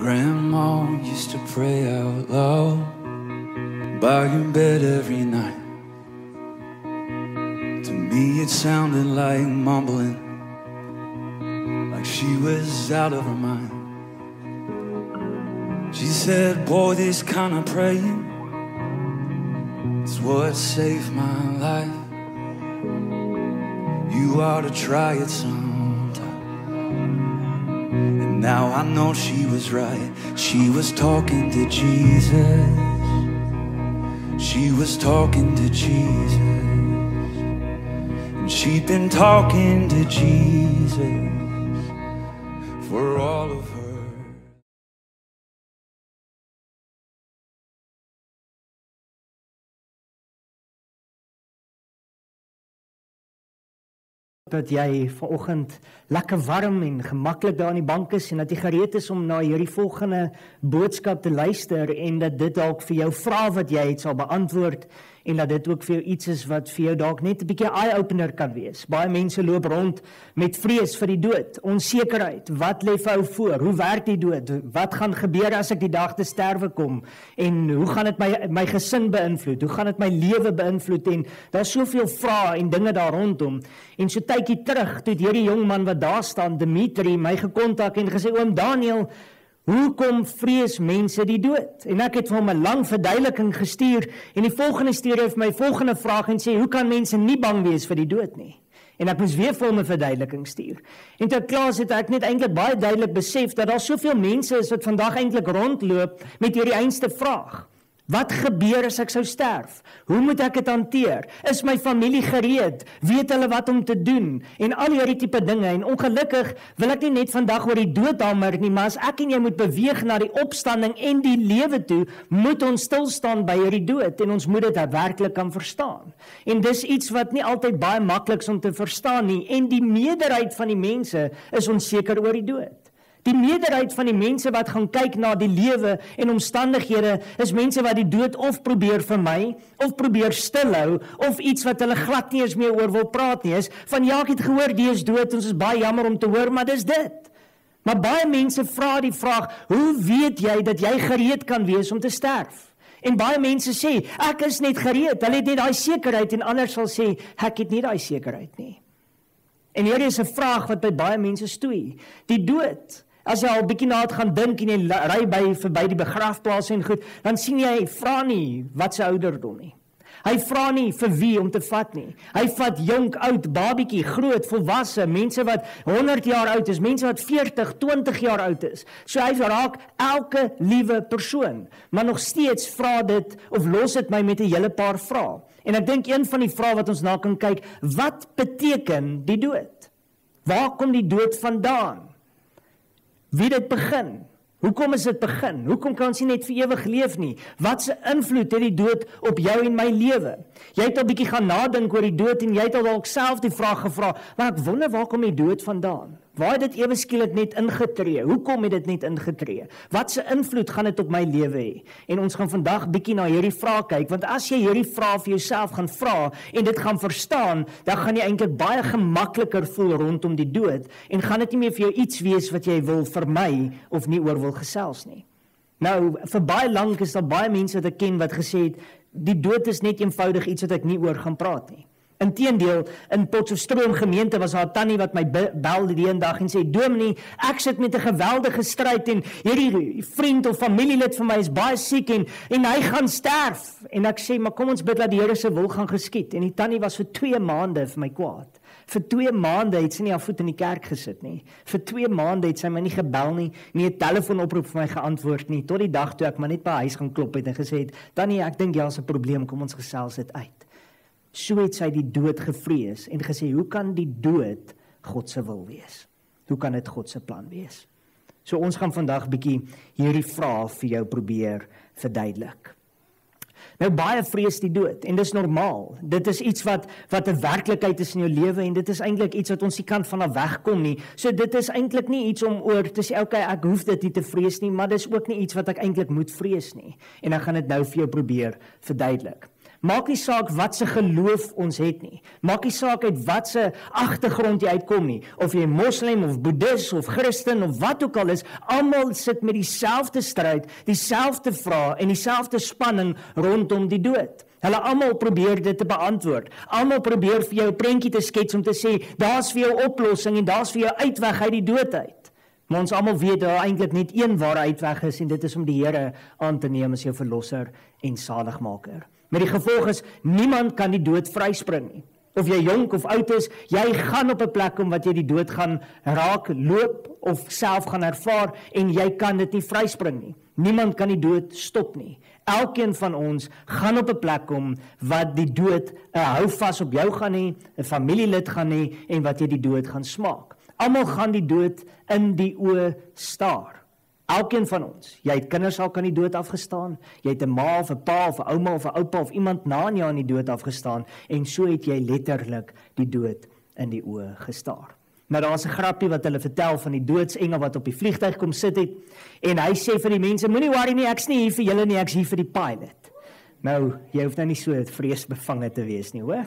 Grandma used to pray out loud by your bed every night. To me it sounded like mumbling, like she was out of her mind. She said, boy, this kind of praying is what saved my life. You ought to try it sometime. And now I know she was right. She was talking to Jesus. She was talking to Jesus. And she'd been talking to Jesus for all of her. Dat jy vanoggend lekker warm en gemaklik daar in die bank is en dat jy gereed is om na hierdie volgende boodskap te luister en dat dit dalk vir jou vrae wat jy het sal beantwoord en dat dit ook vir jou iets is wat vir jou dalk net 'n bietjie eye-opener kan wees. Baie mense loop rond met vrees vir die dood, onsekerheid, wat lê vir ou voor, hoe werk die dood, wat gaan gebeur as ek die dag te sterwe kom en hoe gaan dit my gesin beïnvloed, hoe gaan dit my lewe beïnvloed en daar's soveel vrae en dinge daar rondom. En so tydjie terug, toe hierdie jong man wat daar staan, Dimitri, my gekontak en gesê, oom Daniel, hoekom vrees mense die dood? En ek het vir hom 'n lang verduideliking gestuur en die volgende stuur hy vir my volgende vraag en sê, hoe kan mense nie bang wees vir die dood nie? En ek moes weer vir hom 'n verduideliking stuur. En tot klaar het ek net eintlik baie duidelik besef dat daar soveel mense is wat vandag eintlik rondloop met hierdie einste vraag. Wat gebeur as ek sou sterf? Hoe moet ek dit hanteer? Is my familie gereed? Weet hulle wat om te doen? En al hierdie tipe dinge. En ongelukkig wil ek nie net vandag oor die dood hamer nie, maar as ek en jy moet beweeg na die opstanding en die lewe toe, moet ons stil staan by hierdie dood en ons moet dit werklik kan verstaan. En dis iets wat nie altyd baie maklik is om te verstaan nie. En die meerderheid van die mense is onseker oor die dood. Die meerderheid van die mense wat gaan kyk na die lewe en omstandighede is mense wat die dood of probeer vermy, of probeer stilhou, of iets wat hulle glad nie eens meer oor wil praat nie is, van ja, ek het gehoor, die is dood, ons is baie jammer om te hoor, maar dis dit. Maar baie mense vra die vraag, hoe weet jy dat jy gereed kan wees om te sterf? En baie mense sê, ek is net gereed, hulle het net daai sekerheid, en ander sal sê, ek het nie daai sekerheid nie. En hier is 'n vraag wat by baie mense stoei, die dood. As jy al 'n bietjie na het gaan dink en jy ry verby die begrafplaas en goed, dan sien jy, vra nie wat sy ouderdom nie. Hy vra nie vir wie om te vat nie. Hy vat jonk, oud, babietjie, groot, volwasse, mense wat 100 jaar oud is, mense wat 40, 20 jaar oud is. So hy raak elke liewe persoon, maar nog steeds vra dit, of los dit my met 'n hele paar vrae. En ek dink een van die vrae wat ons na kan kyk, wat beteken die dood? Waar kom die dood vandaan? Wie dit begin? Hoekom is dit begin? Hoekom kan ons nie net vir ewig leef nie? Wat se invloed het die dood op jou en my lewe? Jy het al 'n bietjie gaan nadink oor die dood en jy het al dalk self die vraag gevra, maar ek wonder waar kom die dood vandaan? Waar het dit ewe skielik net ingetree? Hoekom het dit net ingetree? Wat se invloed gaan dit op my lewe hê? En ons gaan vandag bietjie na hierdie vraag kyk, want as jy hierdie vraag vir jouself gaan vra en dit gaan verstaan, dan gaan jy eintlik baie gemakliker voel rondom die dood en gaan dit nie meer vir jou iets wees wat jy wil vermy of nie oor wil gesels nie. Nou, vir baie lank is daar baie mense wat ek ken wat gesê het, die dood is net eenvoudig iets wat ek nie oor gaan praat nie. Inteendeel, in Potchefstroom gemeente was daar 'n tannie wat my belde die een dag en sê, Dominee, ek sit met 'n geweldige stryd en hierdie vriend of familielid van my is baie siek en hy gaan sterf. En ek sê, maar kom ons bid dat die Here se wil gaan geskied. En die tannie was vir 2 maande vir my kwaad. Vir 2 maande het sy nie haar voet in die kerk gesit nie. Vir 2 maande het sy my nie gebel nie, nie 'n telefoonoproep vir my geantwoord nie, tot die dag toe ek maar net by huis gaan klop het en gesê het, Tannie, ek dink jy het 'n probleem, kom ons gesels dit uit. So het sy die dood gevrees en gesê, hoe kan die dood God se wil wees? Hoe kan dit God se plan wees? So ons gaan vandag bietjie hierdie vraag vir jou probeer verduidelik. Nou baie vrees die dood en dis normaal. Dit is iets wat 'n werklikheid is in jou lewe en dit is eintlik iets wat ons nie kan vanaf wegkom nie. So dit is eintlik nie iets om oor te sê, okay, ek hoef dit nie te vrees nie, maar dis ook nie iets wat ek eintlik moet vrees nie. En ek gaan dit nou vir jou probeer verduidelik. Maak nie saak wat se geloof ons het nie. Maak nie saak uit wat se agtergrond jy uitkom nie. Of jy moslim of boeddhis of Christen of wat ook al is, almal sit met dieselfde stryd, dieselfde vrae en dieselfde spanning rondom die dood. Hulle almal probeer dit te beantwoord. Almal probeer vir jou 'n prentjie te skets om te sê, daar's vir jou oplossing en daar's vir jou uitweg uit die dood uit. Maar ons almal weet daar eintlik net een ware uitweg is en dit is om die Here aan te neem as jou verlosser en saligmaker. Met die gevolg is, niemand kan die dood vryspring nie. Of jy jonk of oud is, jy gaan op 'n plek kom wat jy die dood gaan raak, loop of self gaan ervaar en jy kan dit nie vryspring nie. Niemand kan die dood stop nie. Elkeen van ons gaan op 'n plek kom wat die dood 'n hou vas op jou gaan hê, 'n familielid gaan hê en wat jy die dood gaan smaak. Almal gaan die dood in die oë staar. Elkeen van ons. Jy het kinders al kan die dood afgestaan. Jy het 'n ma of 'n pa of 'n ouma of 'n oupa of iemand na jou aan die dood afgestaan en so het jy letterlik die dood in die oë gestaar. Nou daar's 'n grappie wat hulle vertel van die doodsengel wat op die vliegtuig kom sit het en hy sê vir die mense, moenie worry nie, ek's nie hier vir julle nie, ek's hier vir die pilot. Nou, jy hoef nou nie so vreesbevange te wees nie, hoor?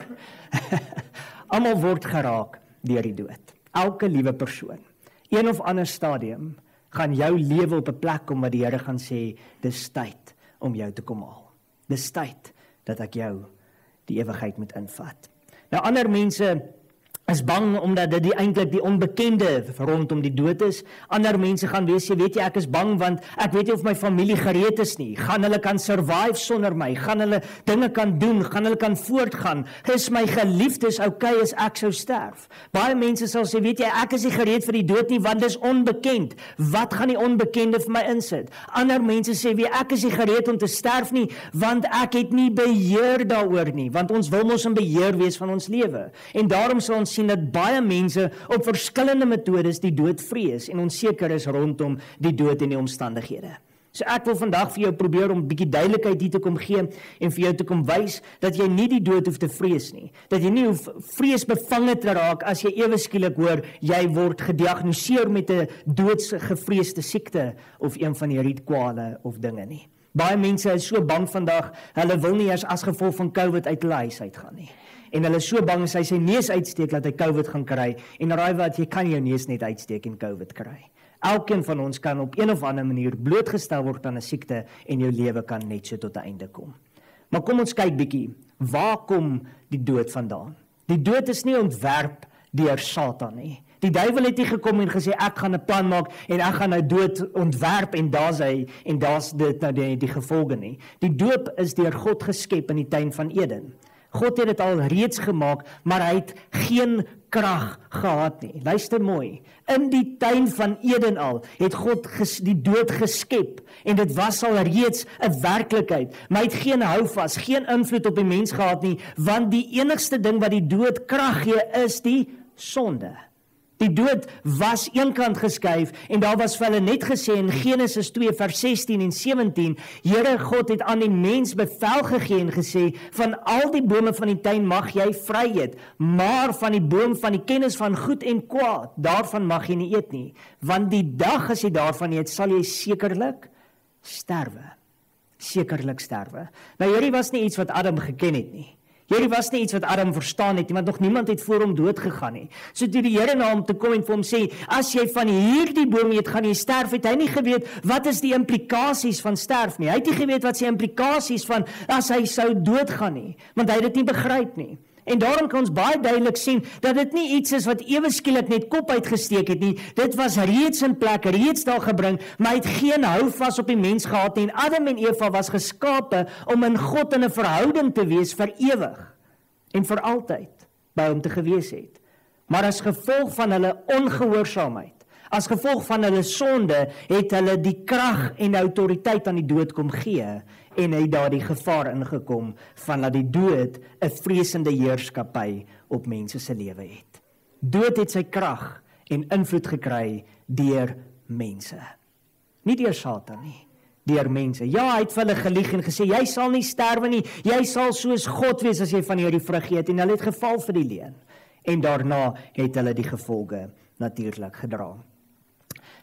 Almal word geraak deur die dood. Elke liewe persoon. Een of ander stadium gaan jou lewe op 'n plek kom wat die Here gaan sê, dis tyd om jou te kom haal. Dis tyd dat ek jou die ewigheid moet invat. Nou ander mense is bang omdat dit eintlik die onbekende rondom die dood is. Ander mense gaan wees, weet jy, ek is bang want ek weet nie of my familie gereed is nie. Gaan hulle kan survive sonder my? Gaan hulle dinge kan doen? Gaan hulle kan voortgaan? Is my geliefdes okay as ek sou sterf? Baie mense sal sê, weet jy, ek is nie gereed vir die dood nie want dis onbekend. Wat gaan die onbekende vir my insit? Ander mense sê, ek is nie gereed om te sterf nie want ek het nie beheer daaroor nie, want ons wil mos in beheer wees van ons lewe. En daarom sal ons sien dat baie mense op verskillende metodes die dood vrees en onseker is rondom die dood en die omstandighede. So ek wil vandag vir jou probeer om 'n bietjie duidelikheid hier te kom gee en vir jou te kom wys dat jy nie die dood hoef te vrees nie. Dat jy nie hoef vreesbevange te raak as jy ewe skielik hoor jy word gediagnoseer met 'n doodsgevreesde siekte of een van hierdie kwale of dinge nie. Baie mense is so bang vandag, hulle wil nie eers as gevolg van COVID uit hulle huis uitgaan nie. En hulle is so bang as hy sy neus uitsteek dat hy COVID gaan kry. En raai wat, jy kan jou neus net uitsteek en COVID kry. Elkeen van ons kan op een of ander manier blootgestel word aan 'n siekte en jou lewe kan net so tot 'n einde kom. Maar kom ons kyk bietjie, waar kom die dood vandaan? Die dood is nie ontwerp deur Satan nie. Die duiwel het nie gekom en gesê ek gaan 'n plan maak en ek gaan nou dood ontwerp en daar's dit nou die gevolge nie. Die dood is deur God geskep in die tuin van Eden. God het dit al reeds gemaak, maar hy het geen krag gehad nie. Luister mooi. In die tuin van Eden al het God die dood geskep en dit was al reeds 'n werklikheid. Maar hy het geen houvas, geen invloed op die mens gehad nie, want die enigste ding wat die dood krag gee is die sonde. Die dood was eenkant geskuif en daar was vir hulle net gesê in Genesis 2 vers 16 en 17, Here God het aan die mens bevel gegee en gesê, van al die bome van die tuin mag jy vry eet, maar van die boom van die kennis van goed en kwaad, daarvan mag jy nie eet nie, want die dag as jy daarvan eet, sal jy sekerlik sterwe. Sekerlik sterwe. Nou hierdie was nie iets wat Adam geken het nie. Hierdie was nie iets wat Adam verstaan het nie, want nog niemand het voor hom dood gegaan nie. So toe die Here na hom toe kom en vir hom sê, as jy van hierdie boom eet, gaan jy sterf, het hy nie geweet wat is die implikasies van sterf nie. Hy het nie geweet wat is die implikasies van as hy sou doodgaan nie, want hy het dit nie begryp nie. En daarom kan ons baie duidelik sien dat dit nie iets is wat ewe skielik net kop uitgesteek het nie. Dit was reeds in plek, reeds daar gebring, maar hy het geen houvas op die mens gehad nie. En Adam en Eva was geskape om in God in 'n verhouding te wees vir ewig en vir altyd by hom te gewees het. Maar as gevolg van hulle ongehoorsaamheid, as gevolg van hulle sonde, het hulle die krag en autoriteit aan die dood kom gee en het daar die gevaar ingekom van dat die dood 'n vreesende heerskappy op mense se lewe het. Dood het sy krag en invloed gekry deur mense. Nie deur Satan nie, deur mense. Ja, hy het vir hulle gelieg en gesê, jy sal nie sterwe nie, jy sal soos God wees as jy van hierdie vrug eet, en hulle het geval vir die leuen. En daarna het hulle die gevolge natuurlik gedra.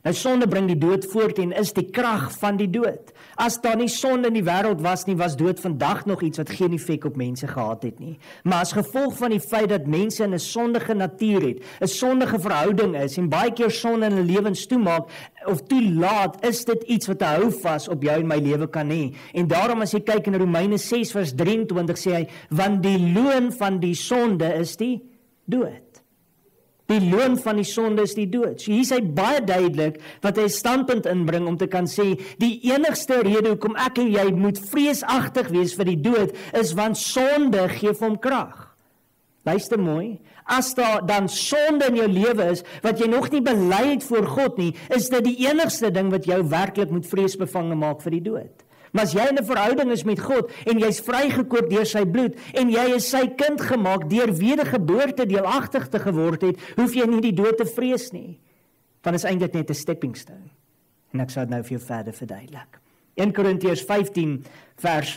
Nou sonde bring die dood voort en is die krag van die dood. As daar nie sonde in die wêreld was nie, was dood vandag nog iets wat geen effek op mense gehad het nie. Maar as gevolg van die feit dat mense in 'n sondige natuur het, 'n sondige verhouding is en baie keer sonde in hulle lewens toemaak of toelaat, is dit iets wat 'n houvas op jou en my lewe kan hê. En daarom as jy kyk in Romeine 6 vers 23 sê hy, want die loon van die sonde is die dood. Die loon van die sonde is die dood. So hier is hy baie duidelik wat hy 'n standpunt inbring om te kan sê, die enigste rede hoekom ek en jy moet vreesagtig wees vir die dood, is want sonde gee vir hom krag. Luister mooi, as daar dan sonde in jou lewe is, wat jy nog nie bely het voor God nie, is dit die enigste ding wat jou werklik moet vreesbevange maak vir die dood. Maar as jy in 'n verhouding is met God, en jy's vrygekoop deur sy bloed, en jy is sy kind gemaak, deur wedergeboorte deelagtig te geword het, hoef jy nie die dood te vrees nie. Want is eintlik net 'n stepping stone. En ek sal dit nou vir jou verder verduidelik. 1 Korintiërs 15 vers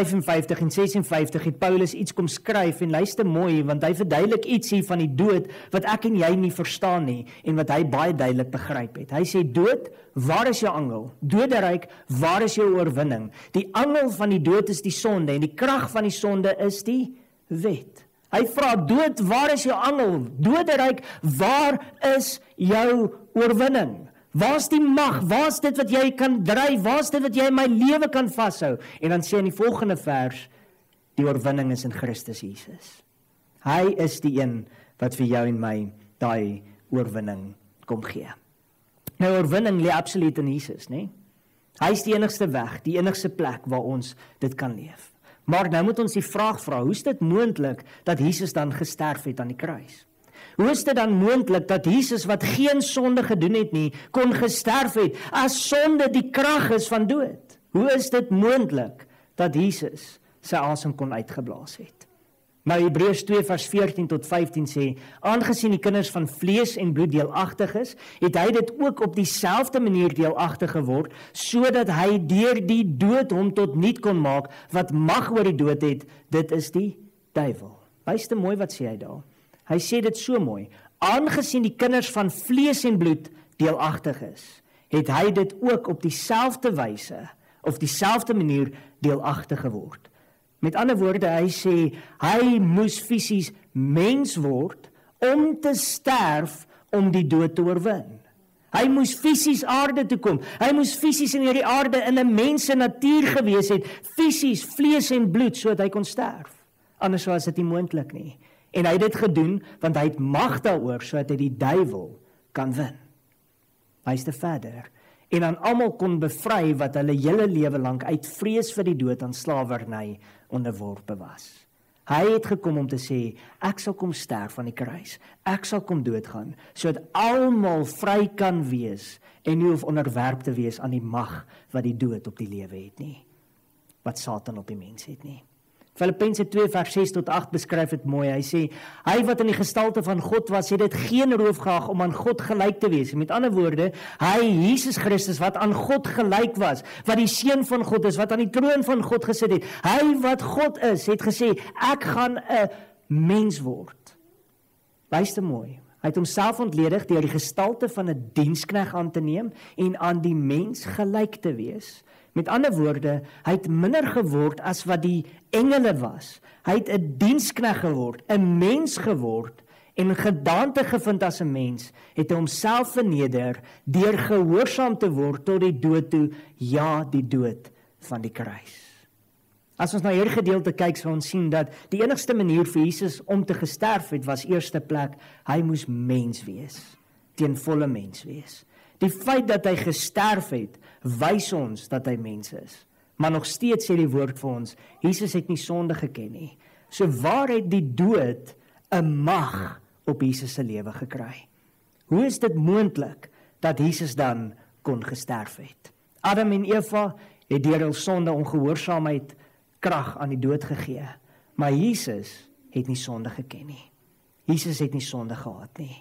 55 en 56 het Paulus iets kom skryf, en luister mooi, want hy verduidelik iets hier van die dood, wat ek en jy nie verstaan nie, en wat hy baie duidelik begryp het. Hy sê, dood, waar is jou angel? Doderyk, waar is jou oorwinning? Die angel van die dood is die sonde, en die krag van die sonde is die wet. Hy vra, dood, waar is jou angel? Doderyk, waar is jou oorwinning? Waar's die mag? Waar's dit wat jy kan dryf? Waar's dit wat jy in my lewe kan vashou? En dan sê in die volgende vers, die oorwinning is in Christus Jesus. Hy is die een wat vir jou en my daai oorwinning kom gee. Nou, oorwinning lê absoluut in Jesus, né? Hy is die enigste weg, die enigste plek waar ons dit kan leef. Maar nou moet ons die vraag vra, hoe is dit moontlik dat Jesus dan gesterf het aan die kruis? Hoe is dit dan moontlik dat Jesus wat geen sonde gedoen het nie, kon gesterf het, as sonde die krag is van dood? Hoe is dit moontlik dat Jesus sy asem kon uitgeblaas het? Nou Hebreërs 2 vers 14 tot 15 sê, aangesien die kinders van vlees en bloed deelagtig is, het hy dit ook op dieselfde manier deelagtig geword, sodat hy deur die dood hom tot niet kon maak, wat mag oor die dood het, dit is die duiwel. Luister mooi wat sê hy daar. Hy sê dit so mooi, aangesien die kinders van vlees en bloed deelagtig is, het hy dit ook op dieselfde wyse, of dieselfde manier deelagtig geword. Met ander woorde, hy sê, hy moes fisies mens word, om te sterf, om die dood te oorwin. Hy moes fisies aarde toe kom, hy moes fisies in hierdie aarde in 'n mens natuur gewees het, fisies, vlees en bloed, sodat hy kon sterf. Anders was dit nie moontlik nie. En hy het dit gedoen, want hy het mag daaroor, sodat hy die duiwel kan wen. Luister verder. En aan almal kon bevry, wat hulle hele lewe lank uit vrees vir die dood aan slawerny onderworpe was. Hy het gekom om te sê, ek sal kom sterf aan die kruis, ek sal kom doodgaan, sodat almal vry kan wees, en nie hoef onderwerp te wees aan die mag, wat die dood op die lewe het nie, wat Satan op die mens het nie. Filippense 2 vers 6 tot 8 beskryf het mooi, hy sê, hy wat in die gestalte van God was, het dit geen roof geag om aan God gelyk te wees. Met ander woorde, hy, Jesus Christus, wat aan God gelyk was, wat die seun van God is, wat aan die troon van God gesit het, hy wat God is, het gesê, ek gaan 'n mens word. Luister mooi, hy het homself ontledig deur die gestalte van 'n diensknegt aan te neem, en aan die mens gelyk te wees. Met ander woorde, hy het minder geword as wat die engele was. Hy het 'n diensknegt geword, 'n mens geword, en gedaante gevind as 'n mens, het hy homself verneder, deur gehoorsaam te word tot die dood toe, ja, die dood van die kruis. As ons na hierdie gedeelte kyk, sal ons sien dat die enigste manier vir Jesus om te gesterf het, was eerste plek, hy moes mens wees, teen volle mens wees. Die feit dat hy gesterf het, wys ons dat hy mens is. Maar nog steeds sê die woord vir ons, Jesus het nie sonde geken nie. So waar het die dood 'n mag op Jesus se lewe gekry? Hoe is dit moontlik dat Jesus dan kon gesterf het? Adam en Eva het deur hul sonde ongehoorsaamheid krag aan die dood gegee. Maar Jesus het nie sonde geken nie. Jesus het nie sonde gehad nie.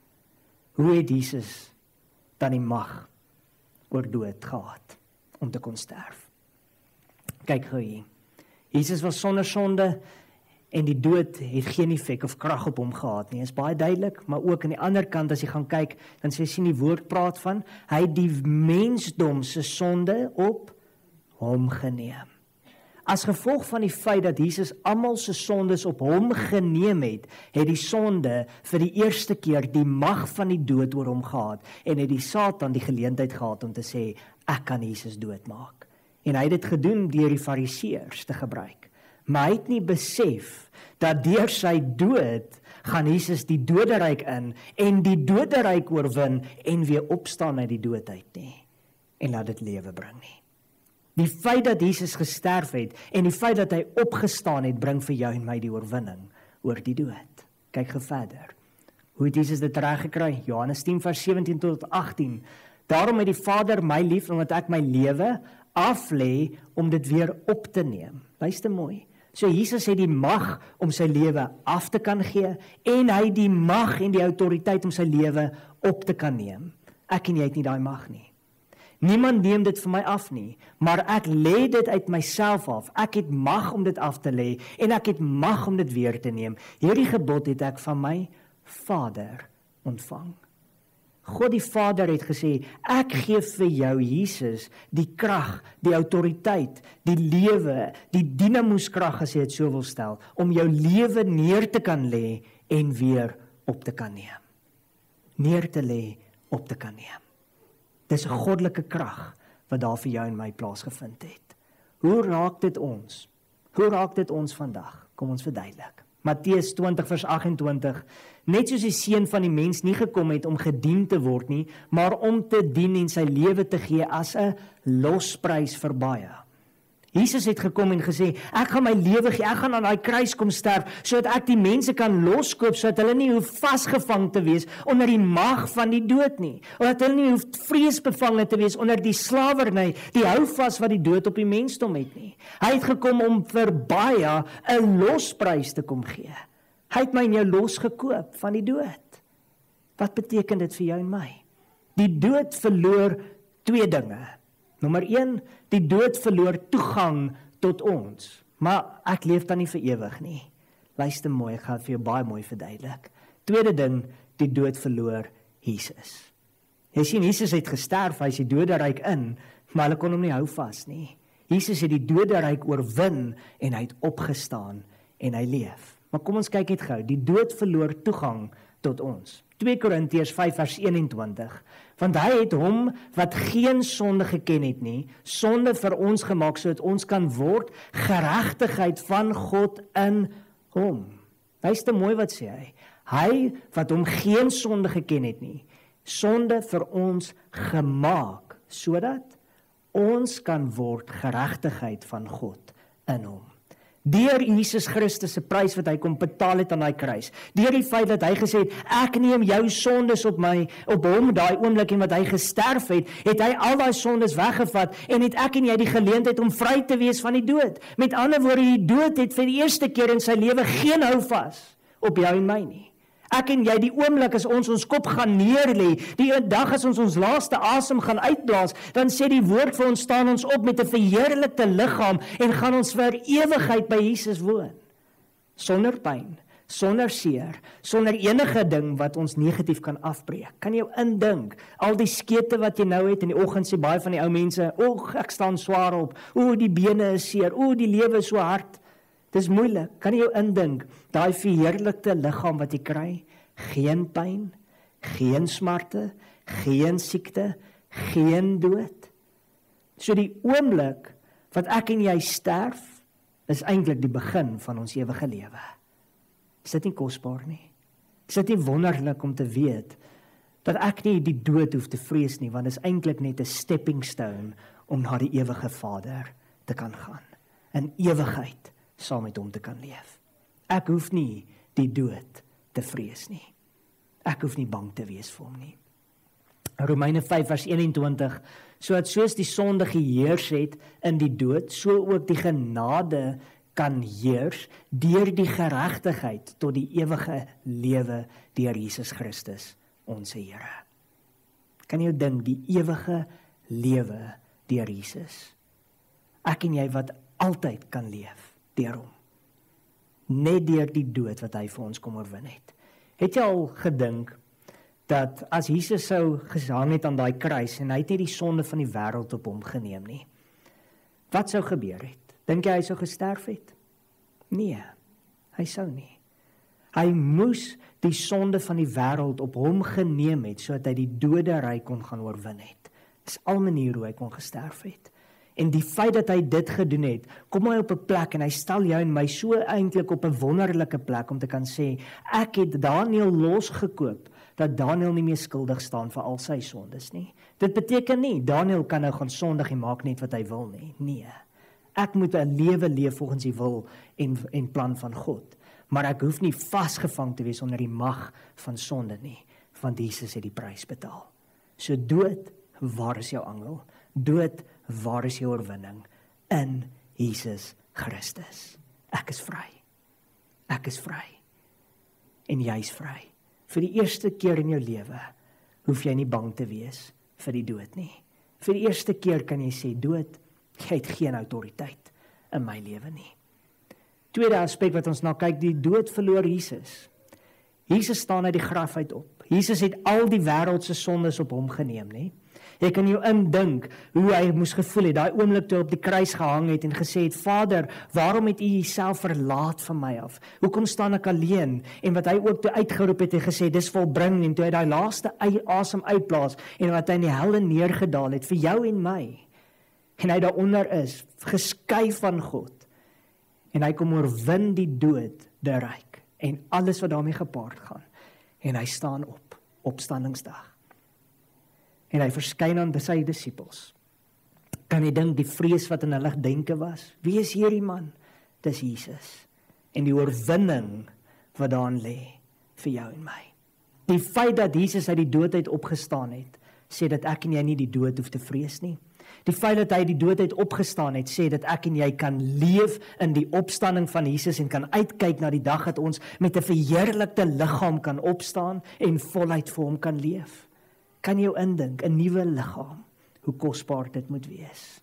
Hoe het Jesus dan die mag oor dood gehad om te kon sterf? Kyk gou hier. Jesus was sonder sonde en die dood het geen effek of krag op hom gehad nie. Is baie duidelik, maar ook aan die ander kant as jy gaan kyk, dan sien die woord praat van hy het die mensdom se sonde op hom geneem. As gevolg van die feit dat Jesus almal se sondes op hom geneem het die sonde vir die eerste keer die mag van die dood oor hom gehad en het die Satan die geleentheid gehad om te sê, ek kan Jesus doodmaak. En hy het dit gedoen deur die fariseërs te gebruik. Maar hy het nie besef dat deur sy dood gaan Jesus die doderyk in en die doderyk oorwin en weer opstaan uit die dood uit nie. En laat dit lewe bring nie. Die feit dat Jesus gesterf het en die feit dat hy opgestaan het, bring vir jou en my die oorwinning oor die dood. Kyk gou verder. Hoe het Jesus dit reggekry? Johannes 10 vers 17 tot 18. Daarom het die Vader my lief, omdat ek my lewe aflê om dit weer op te neem. Luister mooi. So Jesus het die mag om sy lewe af te kan gee en hy het die mag en die autoriteit om sy lewe op te kan neem. Ek en jy het nie daai mag nie. Niemand neem dit vir my af nie, maar ek lê dit uit myself af. Ek het mag om dit af te lê en ek het mag om dit weer te neem. Hierdie gebod het ek van my Vader ontvang. God die Vader het gesê, ek gee vir jou Jesus die krag, die autoriteit, die lewe, die dinamoeskrag as jy dit so wil stel, om jou lewe neer te kan lê en weer op te kan neem. Neer te lê, op te kan neem. Dis 'n goddelike krag wat daar vir jou en my plaasgevind het. Hoe raak dit ons? Hoe raak dit ons vandag? Kom ons verduidelik. Matteus 20 vers 28, net soos die seun van die mens nie gekom het om gedien te word nie, maar om te dien en sy lewe te gee as 'n losprys vir baie. Jesus het gekom en gesê, ek gaan my lewe gee, ek gaan aan daai kruis kom sterf, sodat ek die mense kan loskoop, sodat hulle nie hoef vasgevang te wees onder die mag van die dood nie, omdat hulle nie hoef vreesbevange te wees onder die slawerny, die houvas wat die dood op die mensdom het nie. Hy het gekom om vir baie 'n losprys te kom gee. Hy het my en jou losgekoop van die dood. Wat beteken dit vir jou en my? Die dood verloor twee dinge. Nommer 1, die dood verloor toegang tot ons. Maar ek leef dan nie vir ewig nie. Luister mooi, ek gaan vir jou baie mooi verduidelik. Tweede ding, die dood verloor Jesus. Jy sien, Jesus het gesterf, hy is die doderyk in, maar hulle kon hom nie hou vas nie. Jesus het die doderyk oorwin en hy het opgestaan en hy leef. Maar kom ons kyk net gou, die dood verloor toegang tot ons. 2 Korintiërs 5 vers 21, want hy het hom wat geen sonde geken het nie, sonde vir ons gemaak, sodat ons kan word geregtigheid van God in hom. Luister mooi wat sê hy. Hy wat hom geen sonde geken het nie, sonde vir ons gemaak, sodat ons kan word geregtigheid van God in hom. Deur Jesus Christus se prys wat hy kom betaal het aan daai kruis. Deur die feit dat hy gesê het, ek neem jou sondes op hom daai oomblik en wat hy gesterf het, het hy al daai sondes weggevat en het ek en jy die geleentheid om vry te wees van die dood. Met ander woorde, die dood het vir die eerste keer in sy lewe geen houvas op jou en my nie. Ek en jy, die oomblik as ons kop gaan neerlê, die dag as ons laaste asem gaan uitblaas, dan sê die woord vir ons, staan ons op met 'n verheerlikte liggaam en gaan ons vir ewigheid by Jesus woon. Sonder pyn, sonder seer, sonder enige ding wat ons negatief kan afbreek. Kan jy indink, al die skete wat jy nou het, in die oggend sê baie van die ou mense, ek staan swaar op, die bene is seer, die lewe is so hard. Dis moeilik, kan jy jou indink, daai verheerlikte liggaam wat jy kry, geen pyn, geen smarte, geen siekte, geen dood. So die oomblik wat ek en jy sterf, is eintlik die begin van ons ewige lewe. Is dit nie kosbaar nie? Is dit nie wonderlik om te weet, dat ek nie die dood hoef te vrees nie, want dit is eintlik net 'n stepping stone om na die ewige Vader te kan gaan, in ewigheid saam met hom te kan leef. Ek hoef nie die dood te vrees nie. Ek hoef nie bang te wees vir hom nie. Romeine 5 vers 21, soos die sonde geheers het in die dood, so ook die genade kan heers deur die geregtigheid tot die ewige lewe deur Jesus Christus, ons Here. Kan jy dink, die ewige lewe deur Jesus? Ek en jy wat altyd kan leef deur hom. net deur die dood wat hy vir ons kom oorwin het. Het jy al gedink dat as Jesus sou gehang het aan daai kruis en hy het nie die sonde van die wêreld op hom geneem nie, wat sou gebeur het? Dink jy hy sou gesterf het? Nee, hy sou nie. Hy moes die sonde van die wêreld op hom geneem het, sodat hy die doderyk kon gaan oorwin het. Dis al manier hoe hy kon gesterf het. En die feit dat hy dit gedoen het, kom hy op 'n plek en hy stel jou en my so eintlik op 'n wonderlike plek om te kan sê, ek het Daniël losgekoop, dat Daniël nie meer skuldig staan vir al sy sondes nie. Dit beteken nie, Daniël kan nou gaan sondig en maak net wat hy wil nie. Nee, ek moet 'n lewe leef volgens die wil en plan van God. Maar ek hoef nie vasgevang te wees onder die mag van sonde nie, want Jesus het die prys betaal. So dood, waar is jou angel? Dood, waar is jou oorwinning? In Jesus Christus. Ek is vry. Ek is vry. En jy is vry. Vir die eerste keer in jou lewe hoef jy nie bang te wees vir die dood nie. Vir die eerste keer kan jy sê, dood, jy het geen autoriteit in my lewe nie. Tweede aspek wat ons na kyk, die dood verloor Jesus. Jesus staan uit die graf uit op. Jesus het al die wêreld se sondes op hom geneem, nie? Jy kan jou indink hoe hy moes gevoel het, daai oomblik toe op die kruis gehang het en gesê het, Vader, waarom het U Uself verlaat van my af? Hoekom staan ek alleen? En wat hy ook toe uitgeroep het en gesê, dis volbring, en toe hy daai laaste asem uitblaas, en wat hy in die helle neergedaal het, vir jou en my, en hy daaronder is, geskei van God, en hy kom oorwin die dood, die ryk, en alles wat daarmee gepaard gaan, en hy staan op, opstandingsdag, en hy verskyn aan sy disippels. Kan jy dink die vrees wat in hulle denke was? Wie is hierdie man? Dis Jesus. En die oorwinning wat daarin lê vir jou en my. Die feit dat Jesus uit die dood uit opgestaan het, sê dat ek en jy nie die dood hoef te vrees nie. Die feit dat hy die dood uit opgestaan het, sê dat ek en jy kan leef in die opstanding van Jesus en kan uitkyk na die dag dat ons met 'n verheerlikte liggaam kan opstaan en voluit vir hom kan leef. Kan jy jou indink, 'n nuwe liggaam, hoe kosbaar dit moet wees.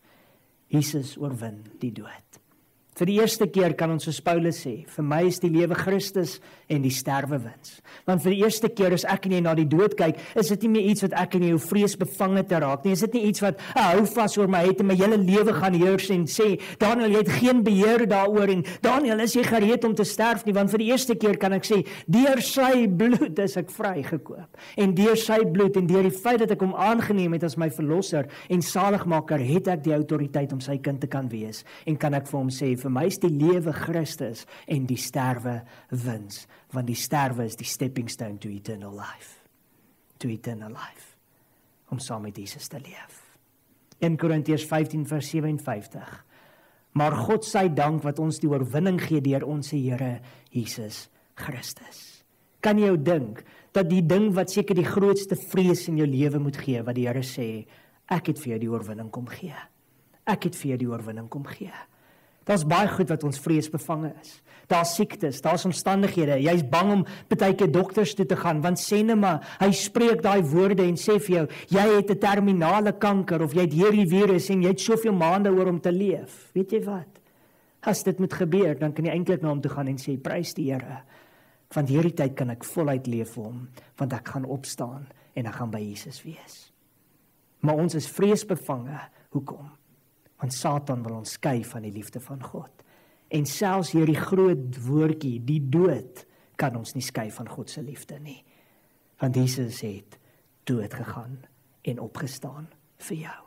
Jesus oorwin die dood. Vir die eerste keer kan ons soos Paulus sê, vir my is die lewe Christus en die sterwe wins. Want vir die eerste keer as ek en jy na die dood kyk, is dit nie meer iets wat ek en jy hoe vreesbevange te raak nie. Is dit nie iets wat hou vas oor my het en my hele lewe gaan heers en sê, Daniël, jy het geen beheer daaroor en Daniël, is jy gereed om te sterf nie? Want vir die eerste keer kan ek sê, deur sy bloed is ek vrygekoop. En deur sy bloed en deur die feit dat ek hom aangeneem het as my verlosser en saligmaker, het ek die autoriteit om sy kind te kan wees. En kan ek vir hom sê, vir my is die lewe Christus en die sterwe wins, want die sterwe is die stepping stone to eternal life. To eternal life. Om saam met Jesus te leef. 1 Korintiërs 15 vers 57. Maar God sy dank wat ons die oorwinning gee deur ons Here Jesus Christus. Kan jy jou dink dat die ding wat seker die grootste vrees in jou lewe moet gee, wat die Here sê, ek het vir jou die oorwinning kom gee. Ek het vir jou die oorwinning kom gee. Daar's baie goed wat ons vreesbevange is. Daar's siektes, daar's omstandighede. Jy's bang om partykeer dokters toe te gaan, want sê net maar, hy spreek daai woorde en sê vir jou, jy het 'n terminale kanker, of jy het hierdie virus en jy het soveel maande oor om te leef. Weet jy wat? As dit moet gebeur, dan kan jy eintlik na hom toe gaan en sê, prys die Here. Want hierdie tyd kan ek voluit leef vir hom, want ek gaan opstaan en ek gaan by Jesus wees. Maar ons is vreesbevange. Hoekom? Want Satan wil ons skei van die liefde van God. En selfs hierdie groot woordjie, die dood, kan ons nie skei van God se liefde nie. Want Jesus het dood gegaan en opgestaan vir jou.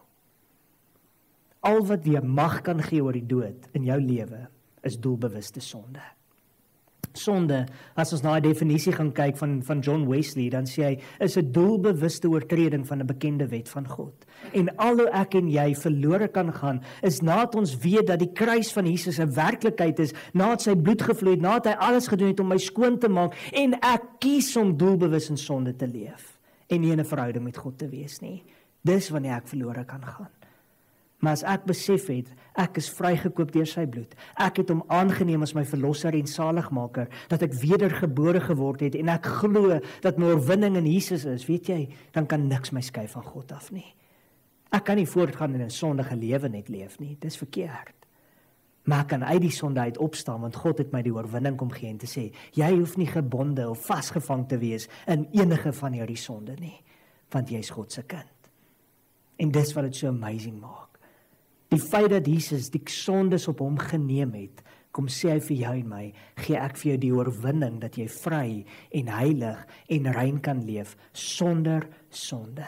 Al wat jy mag kan gee oor die dood in jou lewe, is doelbewuste sonde. Sonde, as ons na 'n definisie gaan kyk van John Wesley, dan sê hy, is 'n doelbewuste oortreding van 'n bekende wet van God. En al hoe ek en jy verlore kan gaan, is nadat ons weet dat die kruis van Jesus 'n werklikheid is, nadat sy bloed gevloei het, nadat hy alles gedoen het om my skoon te maak, en ek kies om doelbewus in sonde te leef, en nie in 'n verhouding met God te wees nie. Dis wanneer ek verlore kan gaan. Maar as ek besef het, ek is vrygekoop deur sy bloed, ek het hom aangeneem as my verlosser en saligmaker, dat ek wedergebore geword het, en ek glo dat my oorwinning in Jesus is, weet jy, dan kan niks my skei van God af nie. Ek kan nie voortgaan in 'n sondige lewe net leef nie, dis verkeerd. Maar ek kan uit die sonde uit opstaan, want God het my die oorwinning kom gee en te sê, jy hoef nie gebonde of vasgevang te wees in enige van hierdie sonde nie, want jy is God se kind. En dis wat dit so amazing maak. Die feit dat Jesus die sondes op hom geneem het, kom sê hy vir jou en my, gee ek vir jou die oorwinning dat jy vry en heilig en rein kan leef, sonder sonde.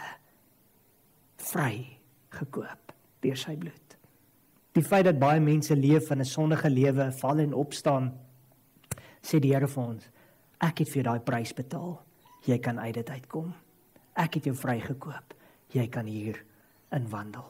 Vry gekoop deur sy bloed. Die feit dat baie mense leef in 'n sondige lewe, val en opstaan, sê die Here vir ons, ek het vir jou daai prys betaal, jy kan uit dit uitkom. Ek het jou vrygekoop, jy kan hier in wandel.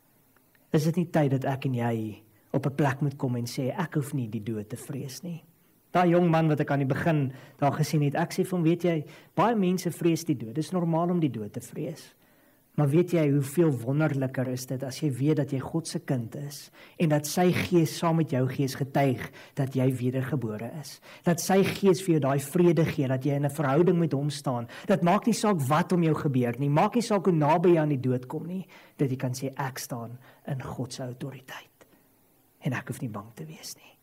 Is dit nie tyd dat ek en jy op 'n plek moet kom en sê, ek hoef nie die dood te vrees nie? Daai jong man wat ek aan die begin daar gesien het, ek sê vir hom, weet jy, baie mense vrees die dood, dit is normaal om die dood te vrees. Maar weet jy hoeveel wonderliker is dit as jy weet dat jy God se kind is en dat sy gees saam met jou gees getuig dat jy wedergebore is. Dat sy gees vir jou daai vrede gee, dat jy in 'n verhouding met hom staan. Dat maak nie saak wat om jou gebeur nie, maak nie saak hoe naby jy aan die dood kom nie, dat jy kan sê ek staan in God se autoriteit en ek hoef nie bang te wees nie.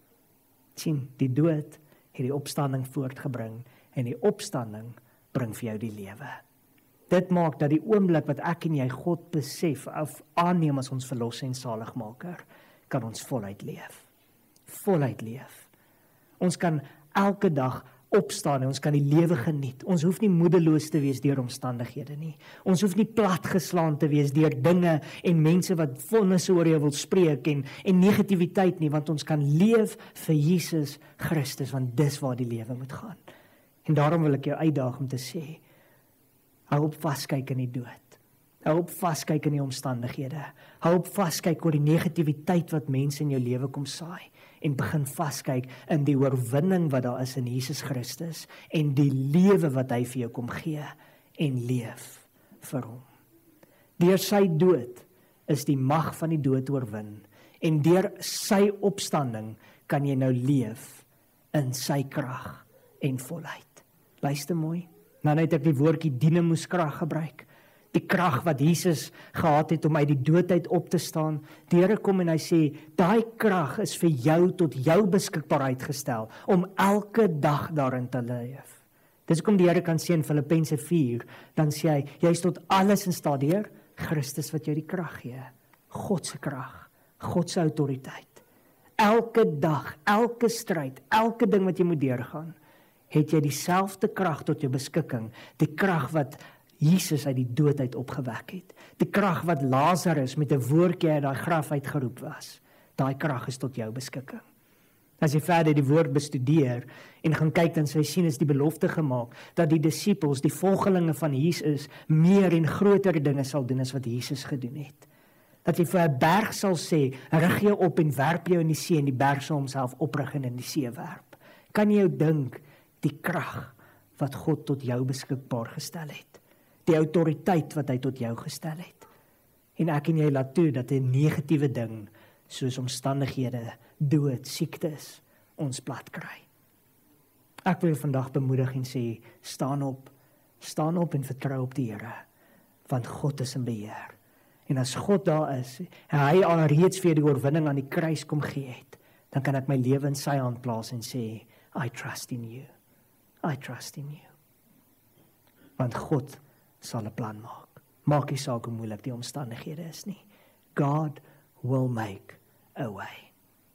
Sien, die dood het die opstanding voortgebring en die opstanding bring vir jou die lewe. Dit maak dat die oomblik wat ek en jy God besef of aanneem as ons verlosser en saligmaker, kan ons voluit leef. Voluit leef. Ons kan elke dag opstaan en ons kan die lewe geniet. Ons hoef nie moedeloos te wees deur omstandighede nie. Ons hoef nie platgeslaan te wees deur dinge en mense wat vonnis oor jou wil spreek en negativiteit nie, want ons kan leef vir Jesus Christus, want dis waar die lewe moet gaan. En daarom wil ek jou uitdaag om te sê, hou op vaskyk in die dood. Hou op vaskyk in die omstandighede. Hou op vaskyk oor die negativiteit wat mense in jou lewe kom saai. En begin vaskyk in die oorwinning wat daar is in Jesus Christus. En die lewe wat hy vir jou kom gee. En leef vir hom. Deur sy dood is die mag van die dood oorwin. En deur sy opstanding kan jy nou leef in sy krag en volheid. Luister mooi. Nou het ek die woordjie dinamuskrag gebruik. Die krag wat Jesus gehad het om uit die dood uit op te staan. Die Here kom en hy sê, daai krag is vir jou tot jou beskikbaarheid gestel, om elke dag daarin te leef. Dis hoekom die Here kan sê in Filippense 4, dan sê hy, jy is tot alles in staat deur Christus wat jou die krag gee. God se krag, God se autoriteit. Elke dag, elke stryd, elke ding wat jy moet deurgaan, het jy dieselfde krag tot jou beskikking, die krag wat Jesus uit die dood uit opgewek het, die krag wat Lazarus met 'n woordjie uit daai graf uitgeroep was, daai krag is tot jou beskikking. As jy verder die woord bestudeer en gaan kyk, dan sê hy sien is die belofte gemaak, dat die disippels, die volgelinge van Jesus, meer en groter dinge sal doen as wat Jesus gedoen het. Dat jy vir 'n berg sal sê, rig jou op en werp jou in die see, en die berg sal homself oprig en in die see werp. Kan jy jou dink, die krag wat God tot jou beskikbaar gestel het, die autoriteit wat hy tot jou gestel het, en ek en jy laat toe dat 'n negatiewe ding, soos omstandighede, dood, siektes, ons plat kry. Ek wil jou vandag bemoedig en sê, staan op en vertrou op die Here, want God is in beheer. En as God daar is, en hy al reeds vir die oorwinning aan die kruis kom gee het, dan kan ek my lewe in sy hand plaas en sê, I trust in you. I trust in you. Want God sal 'n plan maak. Maak nie saak hoe moeilik die omstandighede is nie. God will make a way.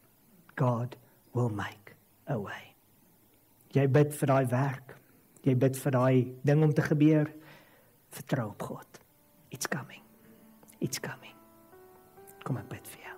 God will make a way. Jy bid vir daai werk. Jy bid vir daai ding om te gebeur. Vertrou op God. It's coming. It's coming. Kom ek bid vir jou.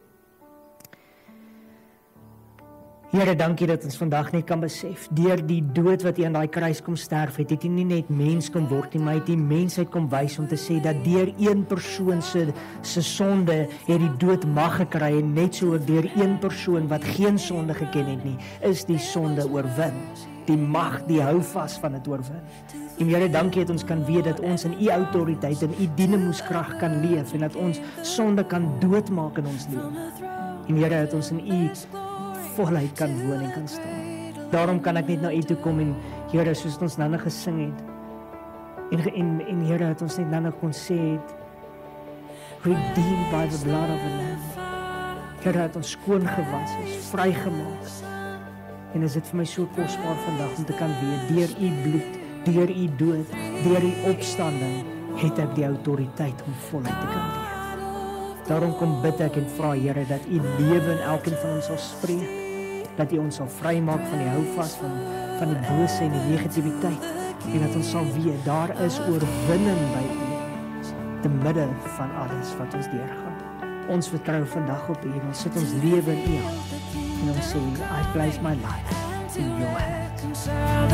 Here, dankie dat ons vandag net kan besef, deur die dood wat U aan daai kruis kom sterf het, het U nie net mens kom word nie, maar het U mensheid kom wys om te sê dat deur een persoon se sonde het die dood mag gekry, en net so deur een persoon wat geen sonde geken het nie, is die sonde oorwin. Die mag, die houvas van dit oorwin. En Here, dankie dat ons kan weet dat ons in U autoriteit en U dinamuskrag kan leef, en dat ons sonde kan doodmaak in ons lewe. En Here, dat ons in U volheid kan woon en kan staan. Daarom kan ek net na U toe kom en Here, soos ons nou gesing het, en Here, dat ons net nou kon sê het, redeemed by the blood of the Lamb. Here, dat ons skoon gewas is, vrygemaak. En is dit vir my so kosbaar vandag om te kan weet, deur u bloed, deur u dood, deur u opstanding, het ek die autoriteit om voluit te kan leef. Daarom kom bid ek en vra, Here, dat u lewe in elkeen van ons sal spreek, dat u ons sal vrymaak van die houvas, van die bose en die negativiteit, en dat ons sal weet, daar is oorwinning by u, te midde van alles wat ons deurgaan. Ons vertrou vandag op u, en ons sit ons lewe in u hand, en ons sê, I place my life in your hands.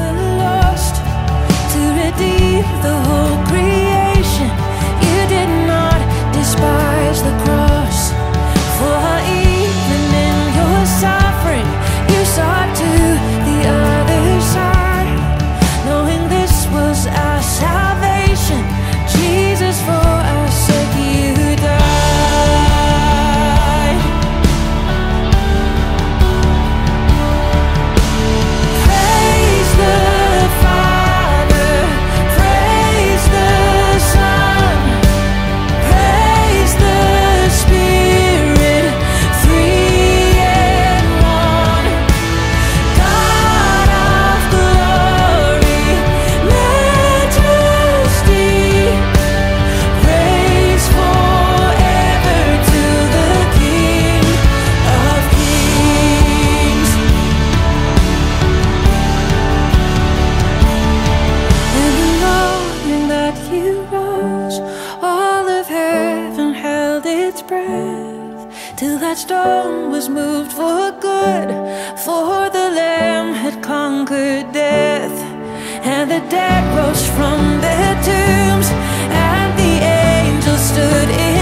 To redeem the whole creation, you did not despise the cross. For even in your suffering, you saw to the other side, knowing this was our salvation. Jesus, for our sake you died. Praise the Father, praise the Son, praise the Spirit, three in one. God of glory, majesty, praise forever to the King of Kings. In the morning that you rose, all of heaven held its breath, till that stone was moved for good, for the Lamb had conquered death. And the dead rose from their tombs, and the angels stood in